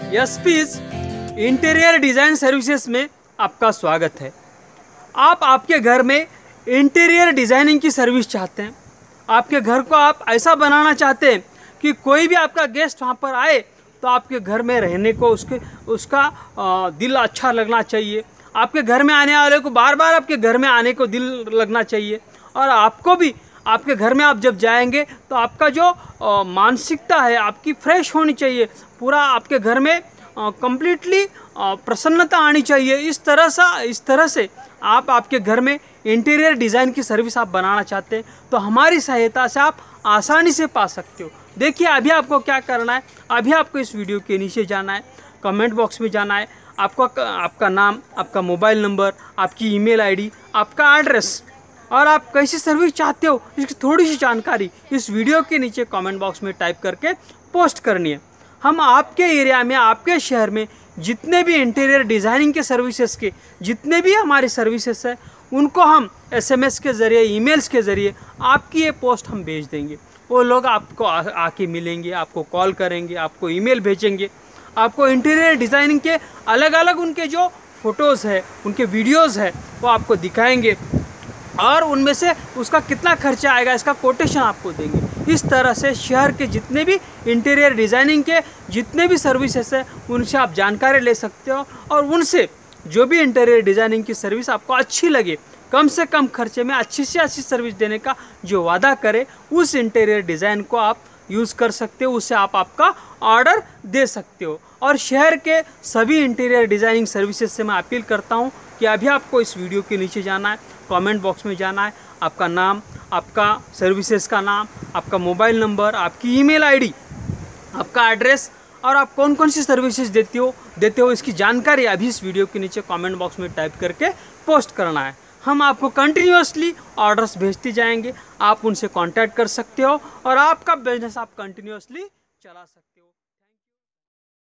SPs interior design services में आपका स्वागत है। आप आपके घर में इंटीरियर डिज़ाइनिंग की सर्विस चाहते हैं। आपके घर को आप ऐसा बनाना चाहते हैं कि कोई भी आपका गेस्ट वहाँ पर आए तो आपके घर में रहने को उसका दिल अच्छा लगना चाहिए। आपके घर में आने वाले को बार बार आपके घर में आने को दिल लगना चाहिए। और आपको भी आपके घर में आप जब जाएंगे तो आपका जो मानसिकता है आपकी फ्रेश होनी चाहिए। पूरा आपके घर में कंप्लीटली प्रसन्नता आनी चाहिए। इस तरह से आप आपके घर में इंटीरियर डिज़ाइन की सर्विस आप बनाना चाहते हैं तो हमारी सहायता से आप आसानी से पा सकते हो। देखिए अभी आपको क्या करना है। अभी आपको इस वीडियो के नीचे जाना है, कमेंट बॉक्स में जाना है। आपका नाम, आपका मोबाइल नंबर, आपकी ईमेल आईडी, आपका एड्रेस और आप कैसी सर्विस चाहते हो इसकी थोड़ी सी जानकारी इस वीडियो के नीचे कमेंट बॉक्स में टाइप करके पोस्ट करनी है। हम आपके एरिया में, आपके शहर में जितने भी इंटीरियर डिज़ाइनिंग के सर्विसेज के जितने भी हमारी सर्विसेज है उनको हम SMS के ज़रिए, ईमेल्स के ज़रिए आपकी ये पोस्ट हम भेज देंगे। वो लोग आपको आके मिलेंगे, आपको कॉल करेंगे, आपको ईमेल भेजेंगे। आपको इंटीरियर डिज़ाइनिंग के अलग अलग उनके जो फ़ोटोज़ है, उनके वीडियोज़ है वो आपको दिखाएंगे और उनमें से उसका कितना खर्चा आएगा इसका कोटेशन आपको देंगे। इस तरह से शहर के जितने भी इंटीरियर डिज़ाइनिंग के जितने भी सर्विसेज है उनसे आप जानकारी ले सकते हो और उनसे जो भी इंटीरियर डिज़ाइनिंग की सर्विस आपको अच्छी लगे, कम से कम खर्चे में अच्छी से अच्छी सर्विस देने का जो वादा करे उस इंटीरियर डिज़ाइन को आप यूज़ कर सकते हो। उससे आप आपका ऑर्डर दे सकते हो। और शहर के सभी इंटीरियर डिज़ाइनिंग सर्विसेज से मैं अपील करता हूँ कि अभी आपको इस वीडियो के नीचे जाना है, कमेंट बॉक्स में जाना है, आपका नाम, आपका सर्विसेज का नाम, आपका मोबाइल नंबर, आपकी ईमेल आईडी, आपका एड्रेस और आप कौन कौन सी सर्विसेज देते हो इसकी जानकारी अभी इस वीडियो के नीचे कमेंट बॉक्स में टाइप करके पोस्ट करना है। हम आपको कंटिन्यूअसली ऑर्डर्स भेजते जाएंगे। आप उनसे कांटेक्ट कर सकते हो और आपका बिजनेस आप कंटिन्यूअसली चला सकते हो।